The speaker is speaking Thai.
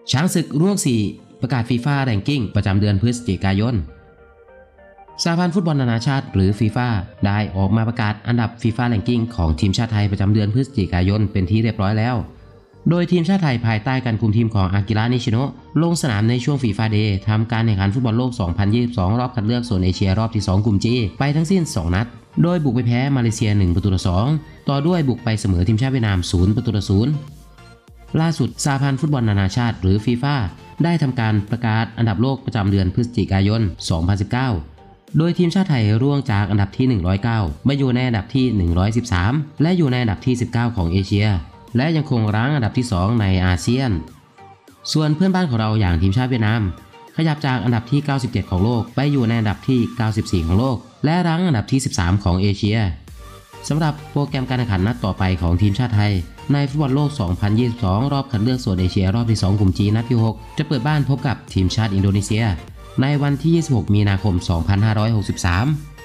ช้างศึกร่วง4ประกาศฟีฟ่าแรงกิ้งประจำเดือนพฤศจิกายนสหพันธ์ฟุตบอลนานาชาติหรือฟีฟ่าได้ออกมาประกาศอันดับฟีฟ่าแรงกิ้งของทีมชาติไทยประจำเดือนพฤศจิกายนเป็นที่เรียบร้อยแล้วโดยทีมชาติไทยภายใต้การคุมทีมของอากิระ นิชิโนะลงสนามในช่วงฟีฟ่าเดย์ทำการแข่งขันฟุตบอลโลก 2022 รอบคัดเลือกโซนเอเชียรอบที่ 2 กลุ่ม G ไปทั้งสิ้น 2 นัดโดยบุกไปแพ้มาเลเซีย 1-2 ต่อด้วยบุกไปเสมอทีมชาติเวียดนาม 0-0 ล่าสุดสหพันธ์ฟุตบอลนานาชาติหรือฟีฟ่าได้ทำการประกาศอันดับโลกประจำเดือนพฤศจิกายน 2019 โดยทีมชาติไทยร่วงจากอันดับที่ 109 มาอยู่ในอันดับที่ 113 และอยู่ในอันดับที่ 19 ของเอเชียและยังคงรั้งอันดับที่ 2 ในอาเซียนส่วนเพื่อนบ้านของเราอย่างทีมชาติเวียดนามขยับจากอันดับที่ 97 ของโลกไปอยู่ในอันดับที่ 94 ของโลกและรั้งอันดับที่ 13 ของเอเชียสำหรับโปรแกรมการแข่งขันนัดต่อไปของทีมชาติไทยในฟุตบอลโลก 2022 รอบคัดเลือกโซนเอเชียรอบที่ 2 กลุ่ม G นัดที่ 6 จะเปิดบ้านพบกับทีมชาติอินโดนีเซียในวันที่ 26 มีนาคม 2563